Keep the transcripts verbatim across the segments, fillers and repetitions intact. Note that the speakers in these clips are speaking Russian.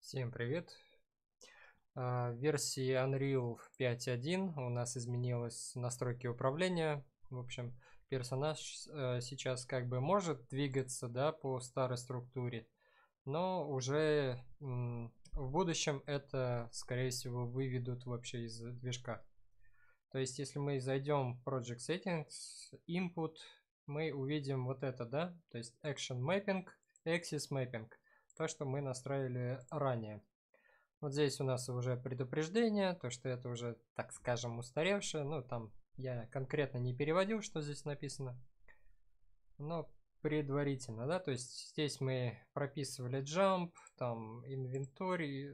Всем привет! В версии Unreal пять точка один у нас изменилось настройки управления. В общем, персонаж сейчас как бы может двигаться, да, по старой структуре, но уже в будущем это, скорее всего, выведут вообще из движка. То есть, если мы зайдем в Project Settings, Input, мы увидим вот это, да, то есть Action Mapping, Axis Mapping, то, что мы настроили ранее. Вот здесь у нас уже предупреждение, то что это уже, так скажем, устаревшее. Ну, там я конкретно не переводил, что здесь написано, но предварительно, да, то есть здесь мы прописывали jump, там инвентарь,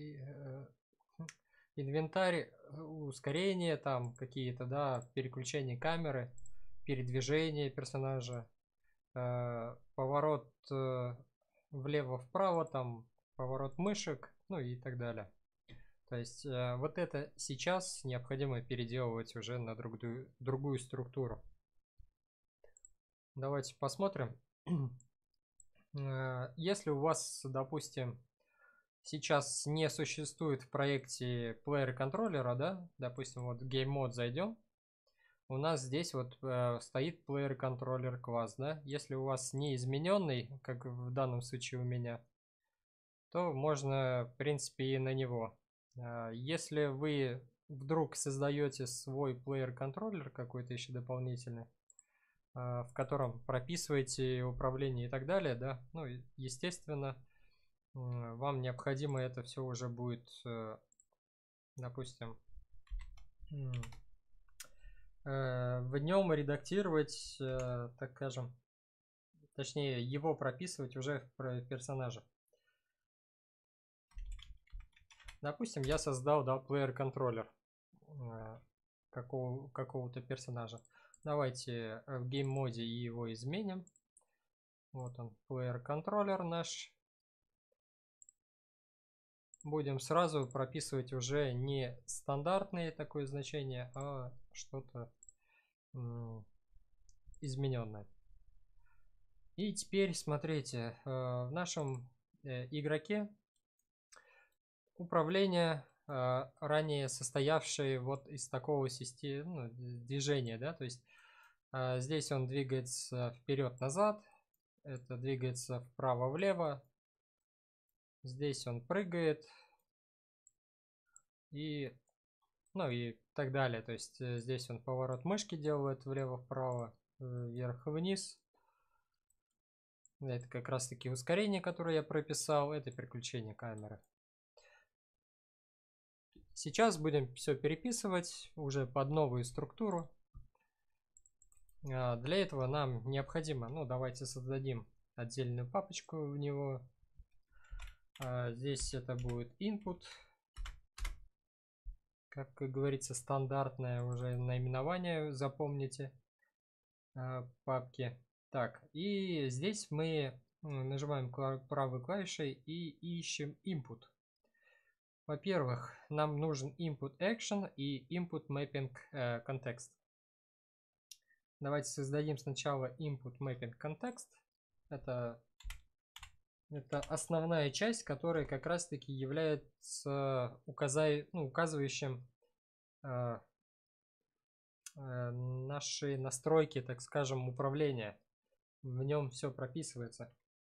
инвентарь, ускорение, там какие-то, да, переключения камеры, передвижение персонажа, поворот влево-вправо, там поворот мышек, ну и так далее. То есть э, вот это сейчас необходимо переделывать уже на другую, другую структуру. Давайте посмотрим. Если у вас, допустим, сейчас не существует в проекте плеера контроллера, да, допустим, вот Game Mode зайдем, у нас здесь вот э, стоит плеер контроллер класс, да. Если у вас не измененный, как в данном случае у меня, то можно, в принципе, и на него. Если вы вдруг создаете свой плеер-контроллер какой-то еще дополнительный, в котором прописываете управление и так далее, да, ну, естественно, вам необходимо это все уже будет, допустим, в нем редактировать, так скажем, точнее, его прописывать уже в персонаже. Допустим, я создал, да, плеер-контроллер какого, какого-то персонажа. Давайте в гейм-моде его изменим. Вот он, плеер-контроллер наш. Будем сразу прописывать уже не стандартные такое значение, а что-то измененное. И теперь смотрите, в нашем игроке управление ранее состоявшее вот из такого системы, ну, движения, да, то есть здесь он двигается вперед-назад, это двигается вправо-влево, здесь он прыгает и, ну и так далее, то есть здесь он поворот мышки делает влево-вправо, вверх-вниз. Это как раз таки ускорение, которое я прописал, это переключение камеры. Сейчас будем все переписывать уже под новую структуру. Для этого нам необходимо, ну давайте создадим отдельную папочку в него. Здесь это будет input, как говорится, стандартное уже наименование, запомните, папки. Так, и здесь мы нажимаем правой клавишей и ищем input. Во-первых, нам нужен input action и input mapping context. Давайте создадим сначала input mapping context. Это, это основная часть, которая как раз таки является указай, ну, указывающим э, э, наши настройки, так скажем, управления. В нем все прописывается.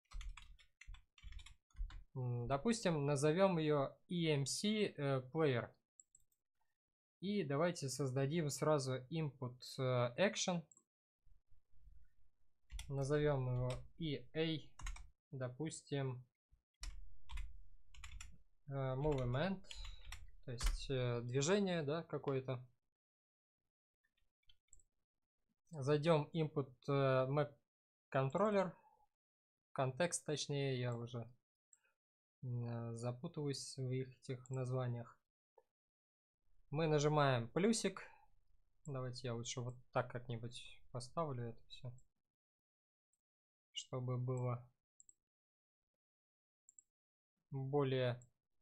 Допустим, назовем ее и эм си Player. И давайте создадим сразу input action. Назовем его и эй, допустим, movement, то есть движение, да, какое-то. Зайдем input map controller, контекст, точнее, я уже запутываюсь в своих этих названиях. Мы нажимаем плюсик. Давайте я лучше вот так как-нибудь поставлю это все, чтобы было более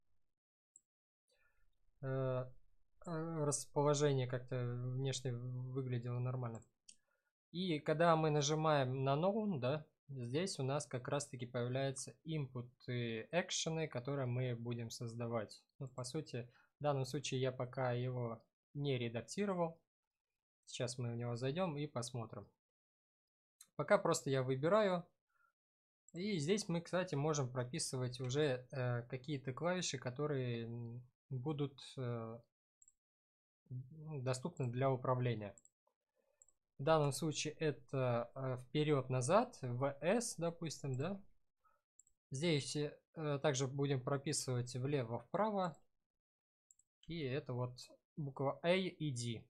э, расположение как-то внешне выглядело нормально. И когда мы нажимаем на known, да, здесь у нас как раз таки появляются input и экшены, которые мы будем создавать. Ну, по сути, в данном случае я пока его не редактировал. Сейчас мы в него зайдем и посмотрим. Пока просто я выбираю. И здесь мы, кстати, можем прописывать уже э, какие-то клавиши, которые будут э, доступны для управления. В данном случае это э, вперед-назад, ви эс, допустим, да. Здесь э, также будем прописывать влево-вправо. И это вот буква A и D.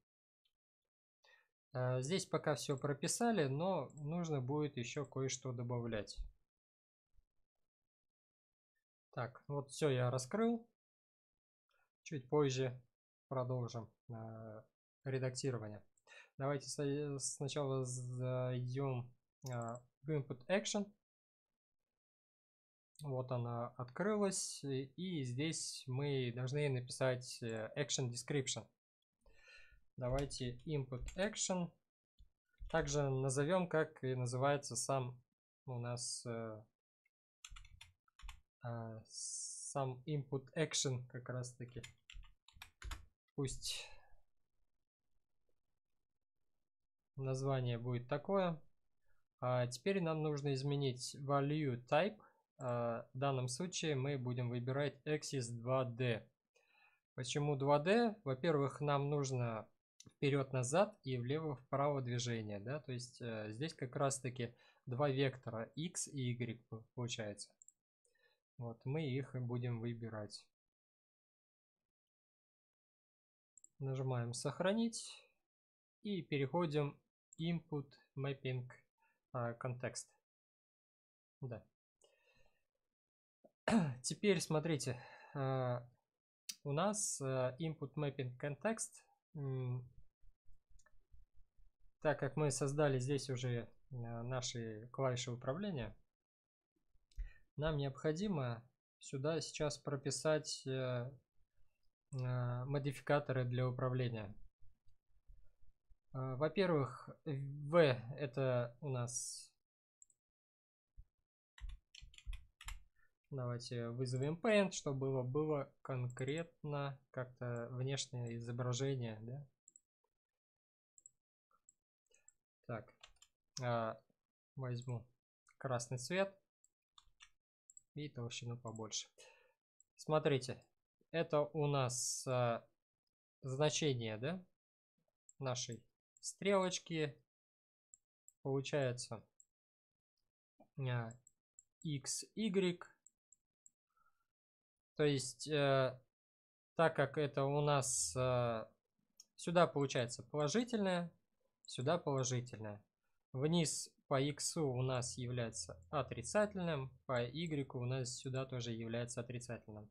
Э, здесь пока все прописали, но нужно будет еще кое-что добавлять. Так, вот все я раскрыл. Чуть позже продолжим э, редактирование. Давайте сначала зайдем э, в Input Action. Вот она открылась. И здесь мы должны написать Action Description. Давайте Input Action. Также назовем, как и называется сам у нас э, э, сам Input Action как раз таки. Пусть название будет такое. А теперь нам нужно изменить value type. А в данном случае мы будем выбирать Axis два дэ. Почему два дэ? Во-первых, нам нужно вперед-назад и влево-вправо движение. Да? То есть э, здесь как раз-таки два вектора X и Y получается. Вот мы их и будем выбирать. Нажимаем сохранить и переходим Input Mapping Context. Да. Теперь смотрите, у нас Input Mapping Context, так как мы создали здесь уже наши клавиши управления, нам необходимо сюда сейчас прописать модификаторы для управления. Во-первых, V это у нас... Давайте вызовем Paint, чтобы было, было конкретно как-то внешнее изображение. Да? Так, а, возьму красный цвет и толщину побольше. Смотрите, это у нас а, значение, да, нашей стрелочки. Получается а, X, Y. То есть, э, так как это у нас э, сюда получается положительное, сюда положительное. Вниз по X у нас является отрицательным, по Y у нас сюда тоже является отрицательным.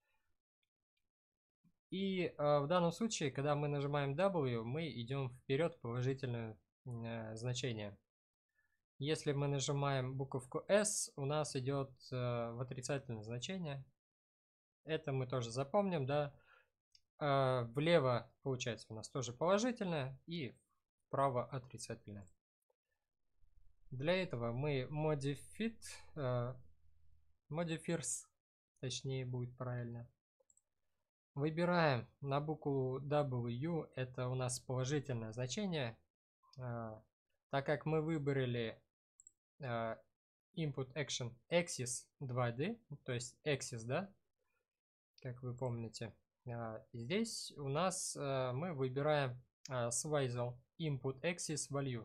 И э, в данном случае, когда мы нажимаем W, мы идем вперед в положительное э, значение. Если мы нажимаем буковку S, у нас идет э, в отрицательное значение. Это мы тоже запомним, да. А влево получается у нас тоже положительное и вправо отрицательное. Для этого мы modified, uh, modifiers, точнее будет правильно. Выбираем на букву W, это у нас положительное значение. Uh, так как мы выбрали uh, Input Action Axis два дэ, то есть Axis, да, как вы помните, здесь у нас мы выбираем Swivel Input Axis Value.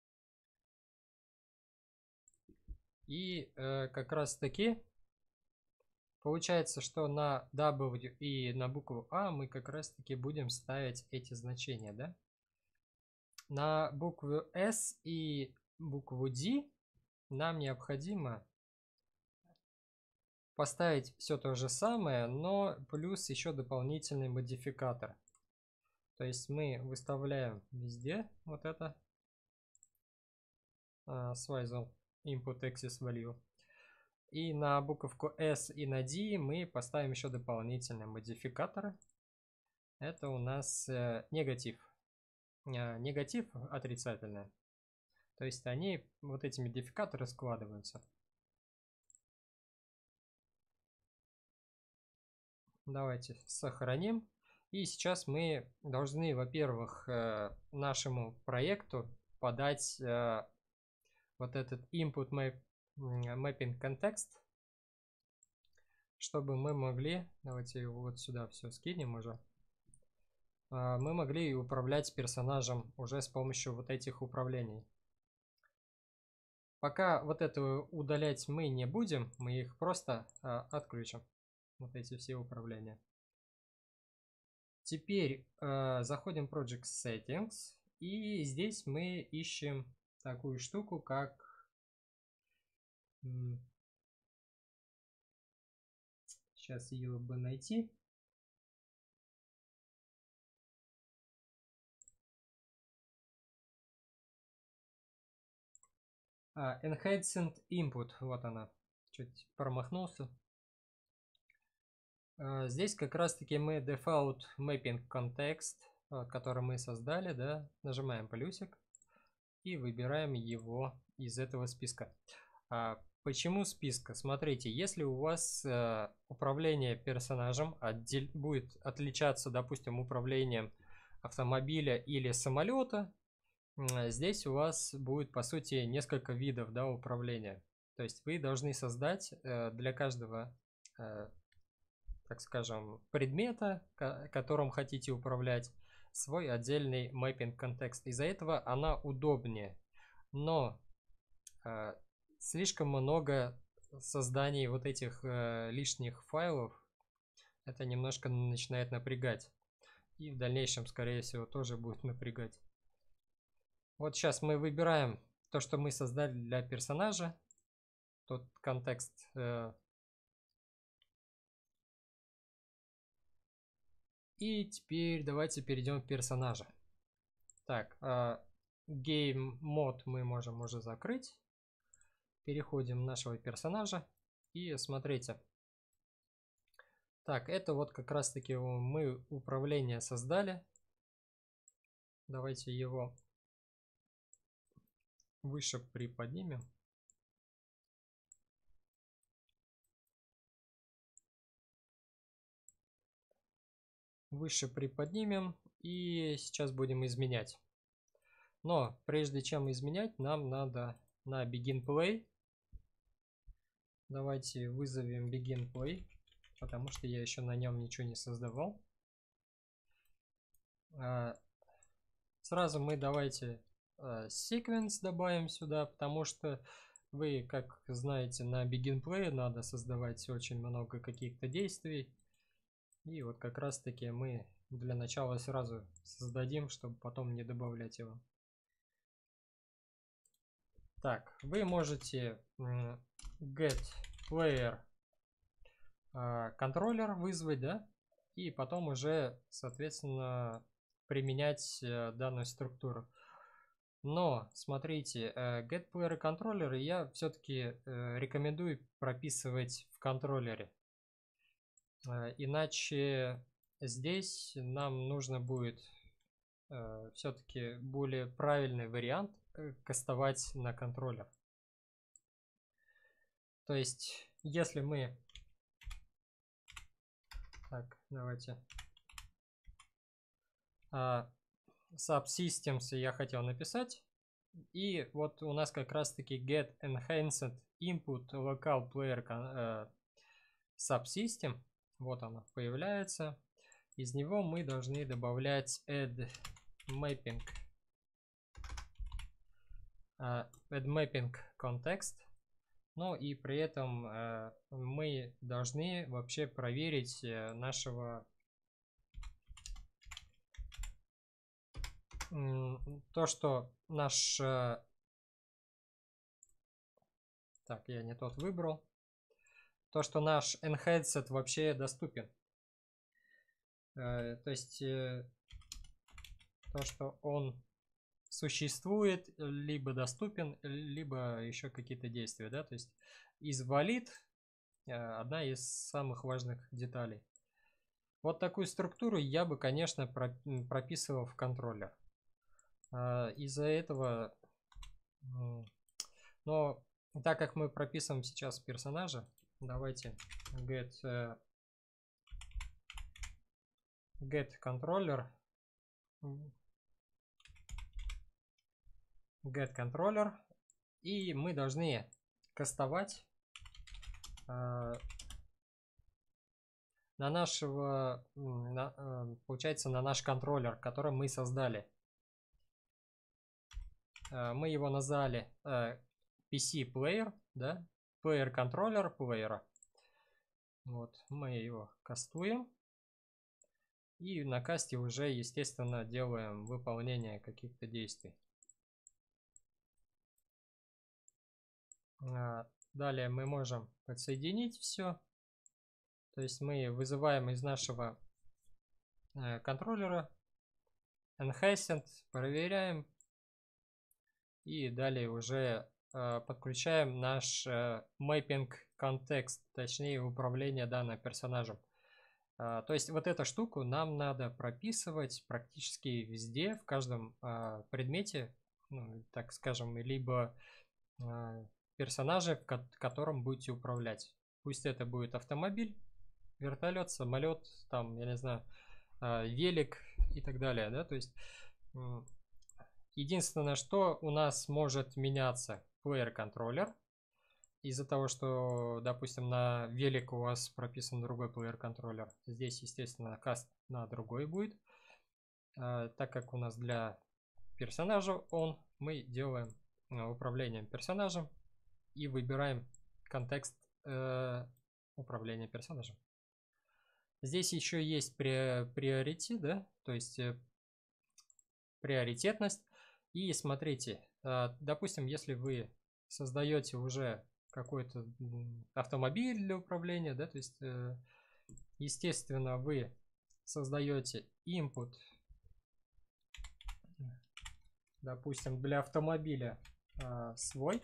И как раз таки получается, что на W и на букву A мы как раз таки будем ставить эти значения, да? На букву S и букву D нам необходимо поставить все то же самое, но плюс еще дополнительный модификатор. То есть мы выставляем везде вот это uh, Swivel Input Axis Value. И на буковку S и на D мы поставим еще дополнительные модификаторы. Это у нас uh, негатив. Uh, негатив отрицательное. То есть они, вот эти модификаторы, складываются. Давайте сохраним. И сейчас мы должны, во-первых, нашему проекту подать вот этот input map, mapping context, чтобы мы могли, давайте его вот сюда все скинем уже, мы могли управлять персонажем уже с помощью вот этих управлений. Пока вот это удалять мы не будем, мы их просто отключим, вот эти все управления. Теперь заходим в Project Settings, и здесь мы ищем такую штуку, как сейчас ее бы найти. А, Enhanced Input, вот она. Чуть промахнулся. А, здесь как раз таки мы Default Mapping Context, который мы создали, да, нажимаем плюсик и выбираем его из этого списка. А, почему списка? Смотрите, если у вас э, управление персонажем отдель... будет отличаться, допустим, управлением автомобиля или самолета, здесь у вас будет, по сути, несколько видов, да, управления. То есть вы должны создать э, для каждого, э, так скажем, предмета, которым хотите управлять, свой отдельный mapping контекст. Из-за этого она удобнее. Но э, слишком много созданий вот этих э, лишних файлов, это немножко начинает напрягать. И в дальнейшем, скорее всего, тоже будет напрягать. Вот сейчас мы выбираем то, что мы создали для персонажа. Тот контекст. Э, и теперь давайте перейдем к персонажу. Так, э, Game Mode мы можем уже закрыть. Переходим в нашего персонажа. И смотрите. Так, это вот как раз таки мы управление создали. Давайте его выше приподнимем. Выше приподнимем и сейчас будем изменять. Но прежде чем изменять, нам надо на Begin Play. Давайте вызовем Begin Play, потому что я еще на нем ничего не создавал. Сразу мы давайте Sequence добавим сюда, потому что вы, как знаете, на Begin Play надо создавать очень много каких-то действий. И вот как раз таки мы для начала сразу создадим, чтобы потом не добавлять его. Так, вы можете get player контроллер вызвать, да, и потом уже, соответственно, применять данную структуру. Но, смотрите, get player контроллеры я все-таки рекомендую прописывать в контроллере. Иначе здесь нам нужно будет э, все-таки более правильный вариант кастовать на контроллер. То есть, если мы... Так, давайте... Э, Subsystems я хотел написать. И вот у нас как раз таки get enhanced input local player э, subsystem. Вот оно появляется. Из него мы должны добавлять add mapping, uh, add mapping context. Ну и при этом uh, мы должны вообще проверить uh, нашего um, то, что наш uh, так, я не тот выбрал. То, что наш enhanced вообще доступен. То есть то, что он существует, либо доступен, либо еще какие-то действия, да, то есть из valid одна из самых важных деталей. Вот такую структуру я бы, конечно, прописывал в контроллер. Из-за этого Но так как мы прописываем сейчас персонажа, давайте get, uh, get controller, get controller, и мы должны кастовать uh, на нашего, на, uh, получается, на наш контроллер, который мы создали. Uh, мы его назвали uh, пи си player, да, player контроллер плеера. Вот, мы его кастуем. И на касте уже, естественно, делаем выполнение каких-то действий. Далее мы можем подсоединить все. То есть мы вызываем из нашего контроллера enhanced, проверяем. И далее уже подключаем наш mapping контекст, точнее управление данным персонажем. То есть вот эту штуку нам надо прописывать практически везде, в каждом предмете, ну, так скажем, либо персонаже, которым будете управлять. Пусть это будет автомобиль, вертолет, самолет, там, я не знаю, велик и так далее, да, то есть единственное, что у нас может меняться player контроллер. Из-за того, что, допустим, на велик у вас прописан другой player контроллер, здесь, естественно, каст на другой будет. А, так как у нас для персонажа он, мы делаем а, управлением персонажем и выбираем контекст э, управления персонажем. Здесь еще есть приоритет, да, то есть э, приоритетность. И смотрите, э, допустим, если вы создаете уже какой-то автомобиль для управления, да, то есть, э, естественно, вы создаете input, допустим, для автомобиля э, свой,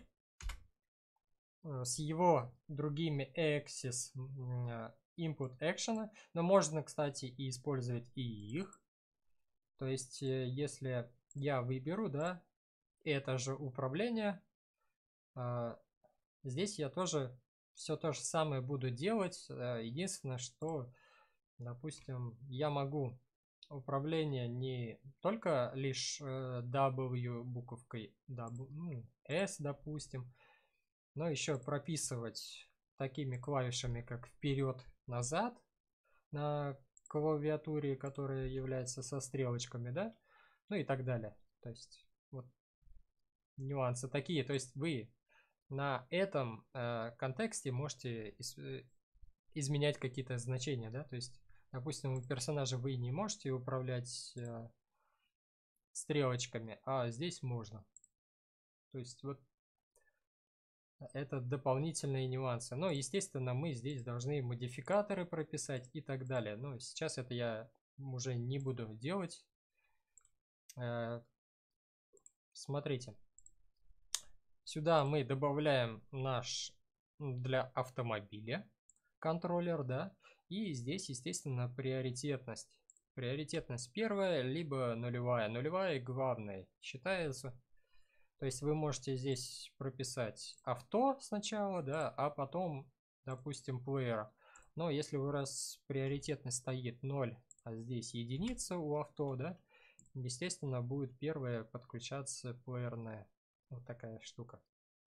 э, с его другими axis э, input action, но можно, кстати, и использовать и их. То есть, э, если я выберу, да, это же управление, э, здесь я тоже все то же самое буду делать. Единственное, что, допустим, я могу управление не только лишь W буковкой W, S, допустим, но еще прописывать такими клавишами, как вперед-назад на клавиатуре, которая является со стрелочками, да, ну и так далее. То есть вот нюансы такие. То есть вы на этом э, контексте можете из, изменять какие-то значения, да, то есть, допустим, у персонажа вы не можете управлять э, стрелочками, а здесь можно. То есть вот это дополнительные нюансы. Но, естественно, мы здесь должны модификаторы прописать и так далее. Но сейчас это я уже не буду делать. Э, смотрите. Сюда мы добавляем наш для автомобиля контроллер, да, и здесь, естественно, приоритетность. Приоритетность первая, либо нулевая. Нулевая главная считается. То есть вы можете здесь прописать авто сначала, да, а потом, допустим, плеера. Но если у вас приоритетность стоит ноль, а здесь единица у авто, да, естественно, будет первая подключаться плеерная. Вот такая штука.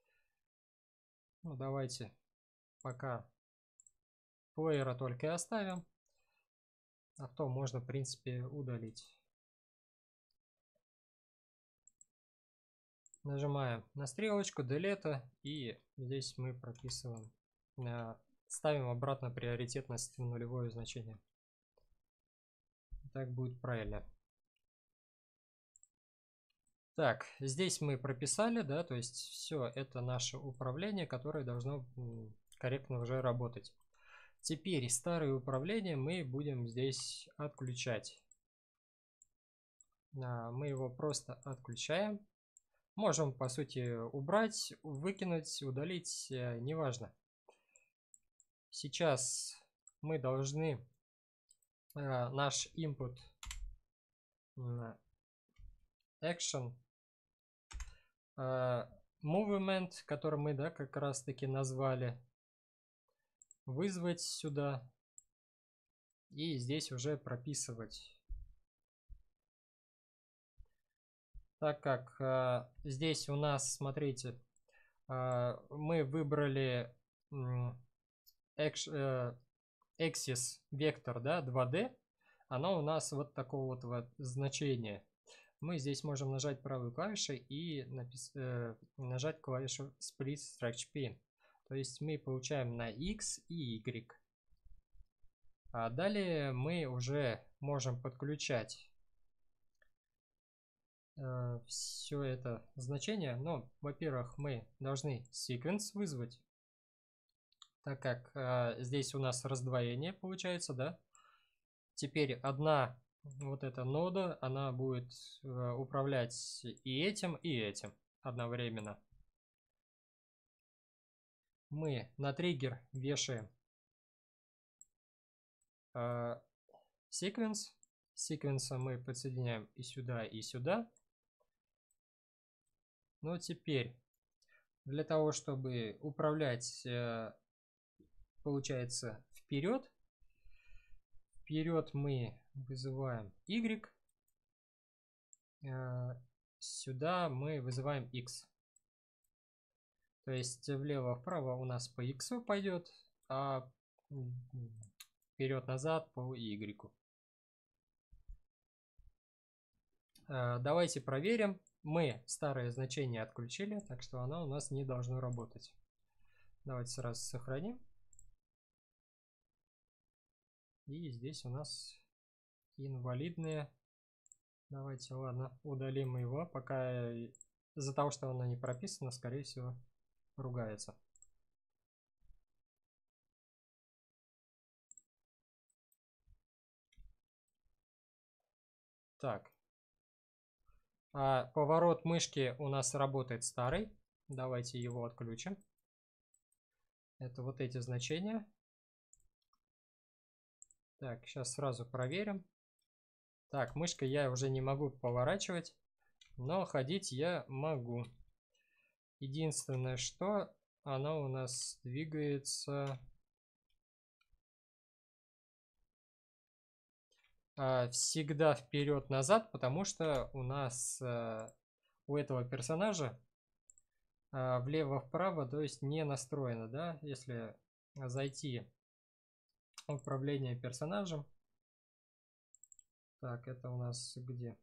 Ну, давайте пока плеера только и оставим. Авто можно, в принципе, удалить. Нажимаем на стрелочку Delete, и здесь мы прописываем, ставим обратно приоритетность в нулевое значение. Так будет правильно. Так, здесь мы прописали, да, то есть все это наше управление, которое должно корректно уже работать. Теперь старое управление мы будем здесь отключать. Мы его просто отключаем. Можем, по сути, убрать, выкинуть, удалить, неважно. Сейчас мы должны наш input action movement, который мы, да, как раз таки назвали, вызвать сюда и здесь уже прописывать. Так как э, здесь у нас, смотрите, э, мы выбрали э, axis вектор, да, два дэ, оно у нас вот такого вот, вот значения. Мы здесь можем нажать правой клавишей и напис... э, нажать клавишу Split Stretch Pin. То есть мы получаем на X и Y. А далее мы уже можем подключать э, все это значение. Но, во-первых, мы должны sequence вызвать, так как э, здесь у нас раздвоение получается, да. Теперь одна вот эта нода, она будет э, управлять и этим, и этим одновременно. Мы на триггер вешаем э, sequence. Секвенса мы подсоединяем и сюда, и сюда. Но теперь для того, чтобы управлять, э, получается, вперед, вперед мы вызываем Y, э, сюда мы вызываем X. То есть влево-вправо у нас по X пойдет, а вперед-назад по Y. Давайте проверим. Мы старое значение отключили, так что оно у нас не должно работать. Давайте сразу сохраним. И здесь у нас инвалидные. Давайте, ладно, удалим его, пока из-за того, что оно не прописано, скорее всего, ругается. Так. А поворот мышки у нас работает старый. Давайте его отключим. Это вот эти значения. Так, сейчас сразу проверим. Так, мышкой я уже не могу поворачивать, но ходить я могу. Единственное, что она у нас двигается всегда вперед-назад, потому что у нас у этого персонажа влево-вправо, то есть не настроено, да, если зайти в управление персонажем. Так, это у нас где?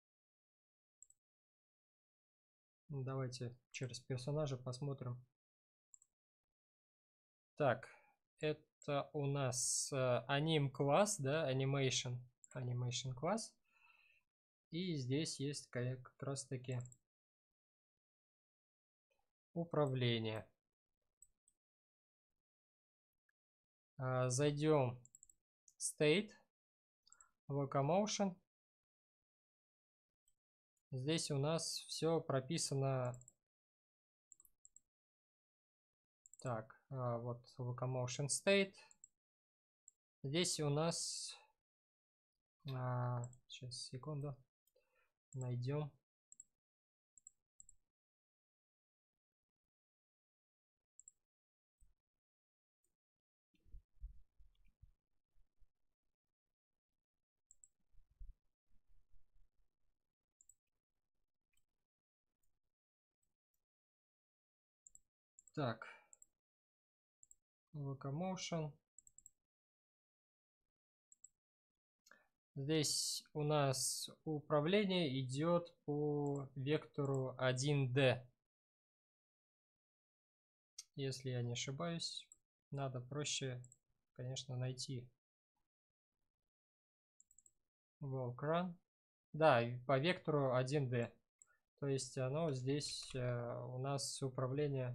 Давайте через персонажа посмотрим. Так, это у нас аним класс, да, animation, animation класс. И здесь есть как раз таки управление. Зайдем в state, locomotion. Здесь у нас все прописано. Так, вот locomotion state. Здесь у нас, сейчас секунду, найдем. Так, locomotion. Здесь у нас управление идет по вектору один дэ. Если я не ошибаюсь, надо проще, конечно, найти walk run. Да, по вектору один дэ. То есть оно здесь э, у нас управление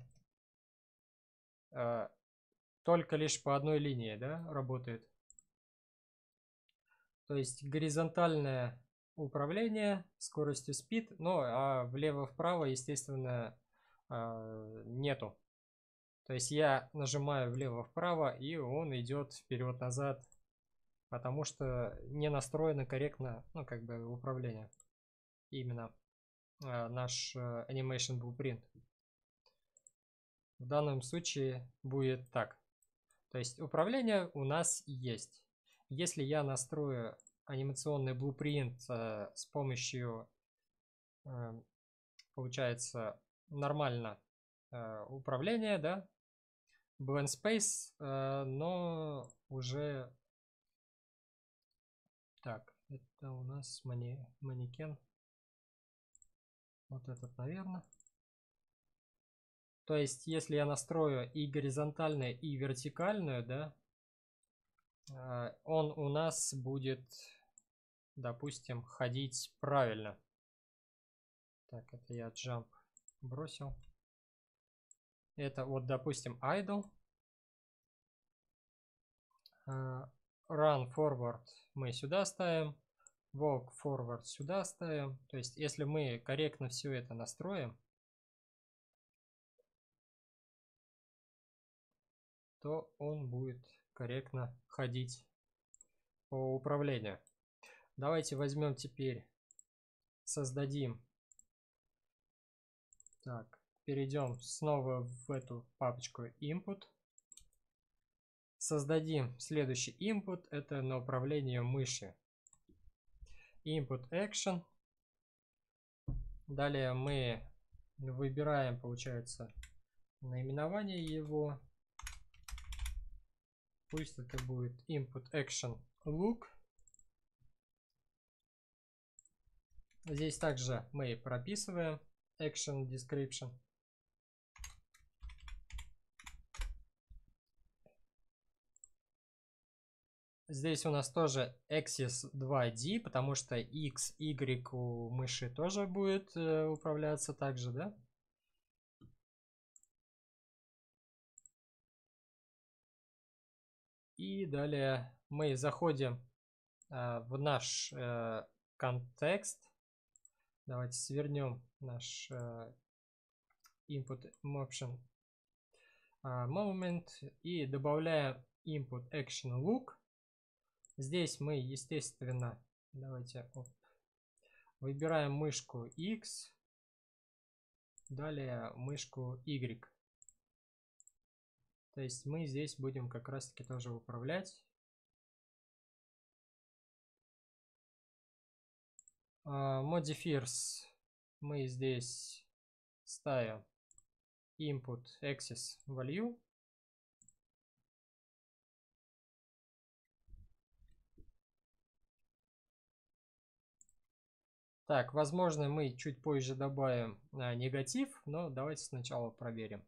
э, только лишь по одной линии, да, работает. То есть горизонтальное управление скоростью speed, ну а влево-вправо, естественно, э, нету. То есть я нажимаю влево-вправо, и он идет вперед-назад, потому что не настроено корректно, ну, как бы, управление. Именно э, наш э, Animation Blueprint. в данном случае будет так. То есть управление у нас есть. Если я настрою анимационный блупринт э, с помощью, э, получается, нормально э, управления, да, Blend Space, э, но уже... Так, это у нас мани... манекен. Вот этот, наверное. То есть, если я настрою и горизонтальную, и вертикальную, да, э, он у нас будет, допустим, ходить правильно. Так, это я jump бросил. Это вот, допустим, idle. Uh, run forward мы сюда ставим. Walk forward сюда ставим. То есть, если мы корректно все это настроим, то он будет корректно ходить по управлению. Давайте возьмем теперь, создадим. Так, перейдем снова в эту папочку input. Создадим следующий input, это на управление мыши. Input action. Далее мы выбираем, получается, наименование его. Пусть это будет input action look. Здесь также мы прописываем action description. Здесь у нас тоже axis два ди, потому что x, y у мыши тоже будет э, управляться также, да? И далее мы заходим э, в наш э, контекст. Давайте свернем наш э, input option э, moment и добавляем input action look. Здесь мы, естественно, давайте оп, выбираем мышку X, далее мышку Y. То есть мы здесь будем как раз таки тоже управлять. Uh, modifiers мы здесь ставим input axis value. Так, возможно, мы чуть позже добавим а, негатив, но давайте сначала проверим.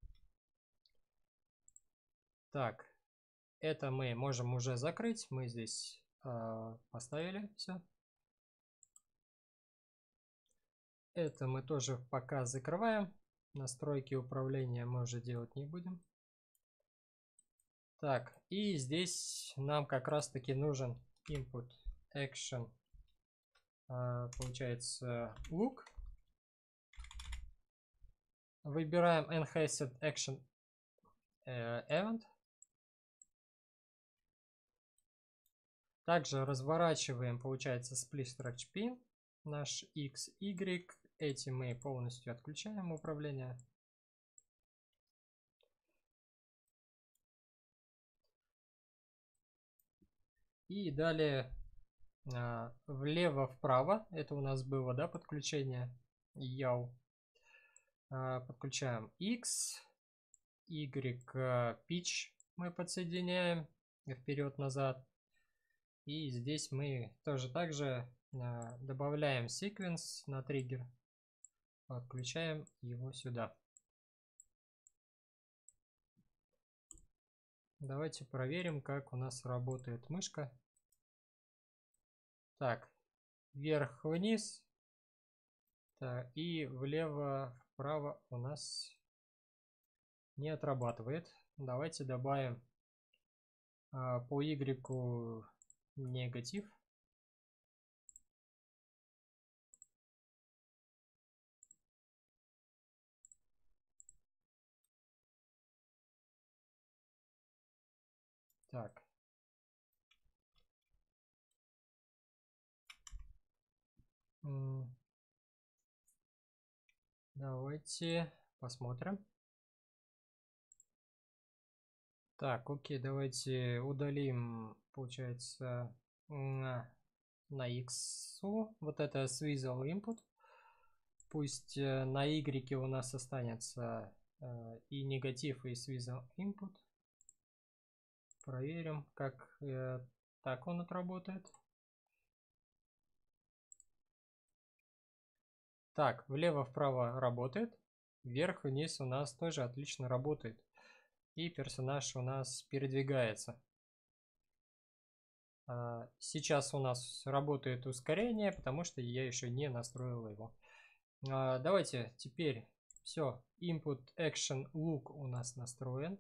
Так, это мы можем уже закрыть. Мы здесь а, поставили все. Это мы тоже пока закрываем. Настройки управления мы уже делать не будем. Так, и здесь нам как раз таки нужен input action. Получается look. Выбираем enhanced action event. Также разворачиваем, получается, split structure pin. Наш X, Y. Эти мы полностью отключаем управление. И далее влево-вправо, это у нас было, да, подключение яу. Подключаем X, Y, pitch мы подсоединяем вперед-назад. И здесь мы тоже также добавляем sequence на триггер, подключаем его сюда. Давайте проверим, как у нас работает мышка. Так, вверх-вниз. Так, и влево-вправо у нас не отрабатывает. Давайте добавим а, по Y негатив. Так. Давайте посмотрим. Так, окей, давайте удалим, получается, на, на X вот это swizzle input. Пусть э, на Y у нас останется э, и негатив, и swizzle input. Проверим, как э, так он отработает. Так, влево-вправо работает. Вверх-вниз у нас тоже отлично работает. И персонаж у нас передвигается. Сейчас у нас работает ускорение, потому что я еще не настроил его. Давайте теперь все. Input Action Look у нас настроен.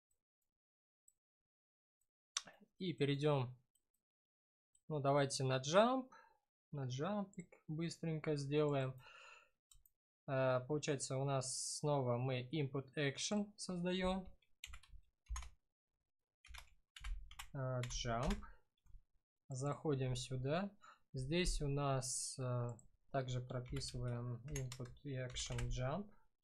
И перейдем. Ну, давайте на Jump. На Jump быстренько сделаем. Получается, у нас снова мы Input Action создаем. Jump. Заходим сюда. Здесь у нас uh, также прописываем input action jump.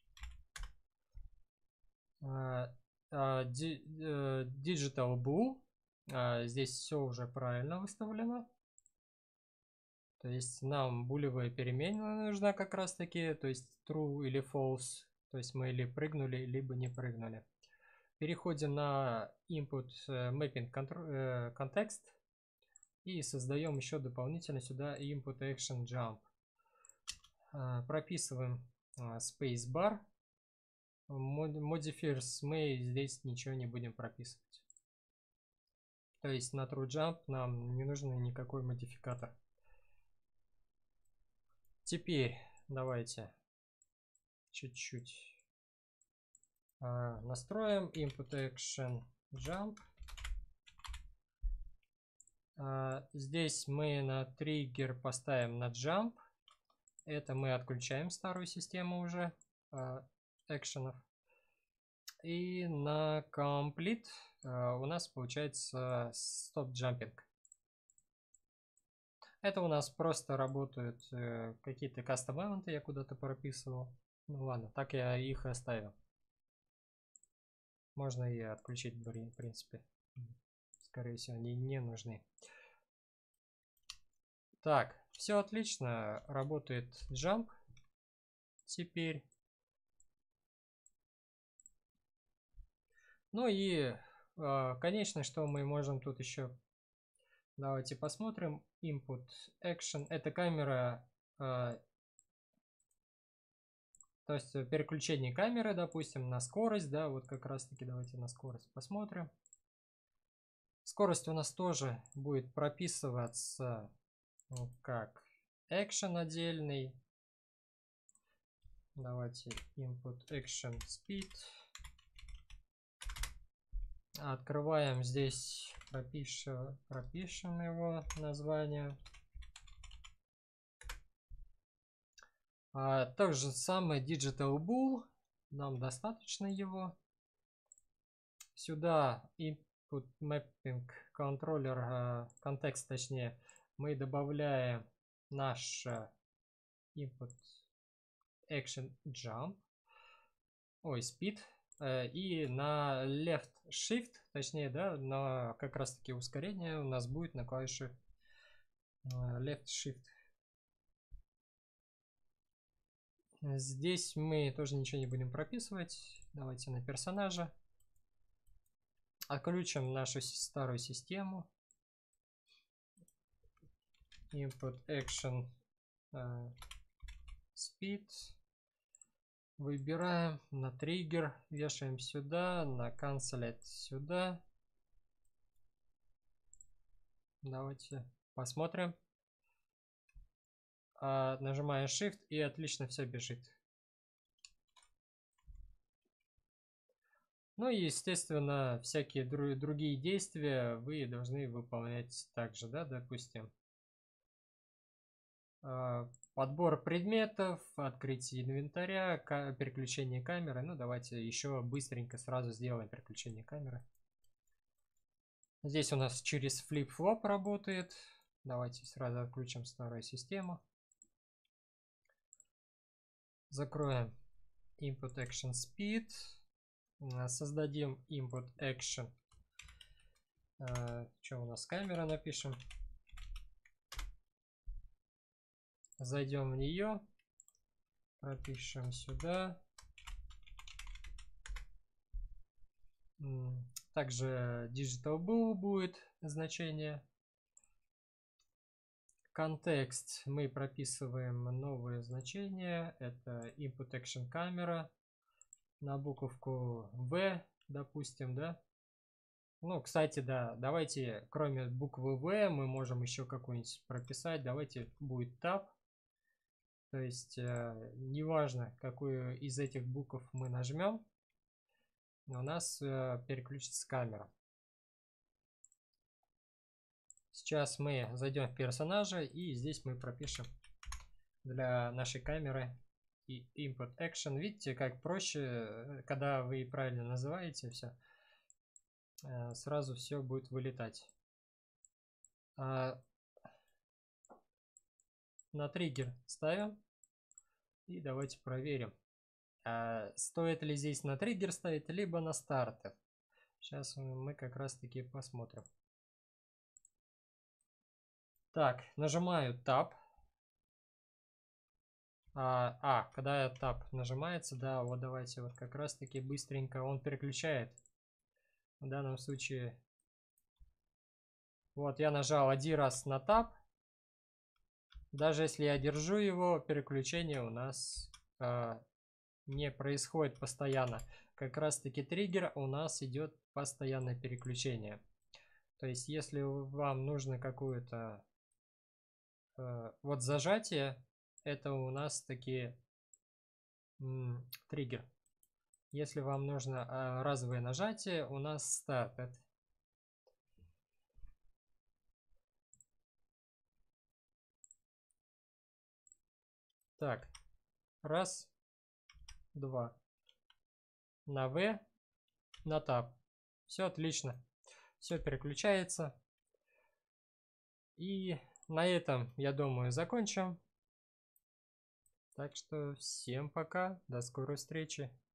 Uh, uh, di uh, digital bool. Uh, здесь все уже правильно выставлено. То есть нам булевая переменная нужна как раз таки. То есть true или false. То есть мы или прыгнули, либо не прыгнули. Переходим на input uh, mapping uh, context. И создаем еще дополнительно сюда input action jump. Прописываем spacebar. Modifiers мы здесь ничего не будем прописывать. То есть на true jump нам не нужен никакой модификатор. Теперь давайте чуть-чуть настроим input action jump. Здесь мы на триггер поставим на jump. Это мы отключаем старую систему уже экшенов. И на complete у нас получается stop jumping. Это у нас просто работают какие-то custom элементы, я куда-то прописывал. Ну ладно, так я их и оставил. Можно и отключить, в принципе. Скорее всего, они не нужны. Так, все отлично. Работает jump. Теперь. Ну и, конечно, что мы можем тут еще. Давайте посмотрим. Input action. Это камера. То есть переключение камеры, допустим, на скорость. Да, вот как раз таки давайте на скорость посмотрим. Скорость у нас тоже будет прописываться как action отдельный. Давайте input action speed. Открываем здесь, пропишем, пропишем его название. А, то же самое digital bool. Нам достаточно его. Сюда input mapping controller, контекст точнее, мы добавляем наш input action jump, ой, speed, и на left shift, точнее, да, на как раз таки ускорение у нас будет на клавише left shift. Здесь мы тоже ничего не будем прописывать. Давайте на персонажа. Отключим нашу старую систему. Input action uh, speed. Выбираем на триггер, вешаем сюда, на cancel сюда. Давайте посмотрим. А, нажимаем Shift и отлично все бежит. Ну и естественно всякие дру другие действия вы должны выполнять также, да, допустим. Подбор предметов, открытие инвентаря, переключение камеры. Ну, давайте еще быстренько сразу сделаем переключение камеры. Здесь у нас через флип-флоп работает. Давайте сразу отключим старую систему. Закроем Input Action Speed. Создадим Input Action А, что у нас камера, напишем. Зайдем в нее. Пропишем сюда. Также Digital Blue будет значение. Контекст мы прописываем новое значение. Это Input Action Camera. На буковку V, допустим, да. Ну, кстати, да, давайте, кроме буквы V, мы можем еще какую-нибудь прописать. Давайте будет Tab. То есть, э, неважно, какую из этих букв мы нажмем, у нас э, переключится камера. Сейчас мы зайдем в персонажа, и здесь мы пропишем для нашей камеры и Input Action. Видите, как проще, когда вы правильно называете все, сразу все будет вылетать. А на триггер ставим. И давайте проверим, а стоит ли здесь на триггер ставить, либо на стартер. Сейчас мы как раз таки посмотрим. Так, нажимаю Tab. А, а, когда Tab нажимается, да, вот давайте вот как раз таки быстренько он переключает. В данном случае, вот я нажал один раз на Tab. Даже если я держу его, переключение у нас э, не происходит постоянно. Как раз таки триггер у нас идет постоянное переключение. То есть, если вам нужно какую-то э, вот зажатие, это у нас такие м, триггер. Если вам нужно э, разовое нажатие, у нас started. Так, раз, два. На V, на Tab. Все отлично. Все переключается. И на этом, я думаю, закончим. Так что всем пока. До скорой встречи.